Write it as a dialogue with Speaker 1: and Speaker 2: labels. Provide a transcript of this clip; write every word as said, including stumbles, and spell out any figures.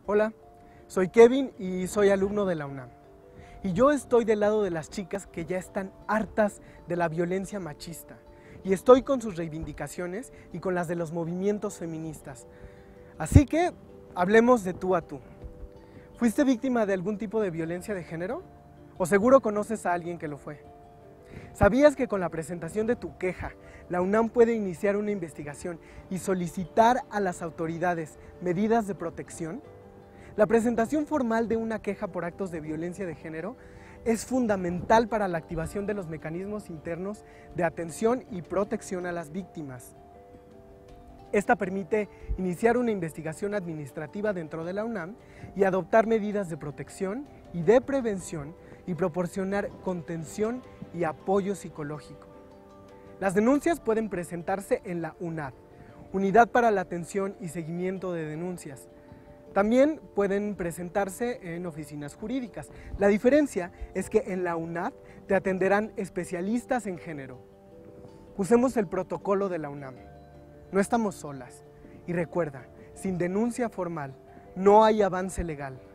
Speaker 1: Hola, soy Kevin y soy alumno de la UNAM. Y yo estoy del lado de las chicas que ya están hartas de la violencia machista. Y estoy con sus reivindicaciones y con las de los movimientos feministas. Así que hablemos de tú a tú. ¿Fuiste víctima de algún tipo de violencia de género? ¿O seguro conoces a alguien que lo fue? ¿Sabías que con la presentación de tu queja, la UNAM puede iniciar una investigación y solicitar a las autoridades medidas de protección? La presentación formal de una queja por actos de violencia de género es fundamental para la activación de los mecanismos internos de atención y protección a las víctimas. Esta permite iniciar una investigación administrativa dentro de la UNAM y adoptar medidas de protección y de prevención y proporcionar contención y apoyo psicológico. Las denuncias pueden presentarse en la UNAD, Unidad para la Atención y Seguimiento de Denuncias. También pueden presentarse en oficinas jurídicas. La diferencia es que en la UNAD te atenderán especialistas en género. Usemos el protocolo de la UNAM. No estamos solas. Y recuerda, sin denuncia formal no hay avance legal.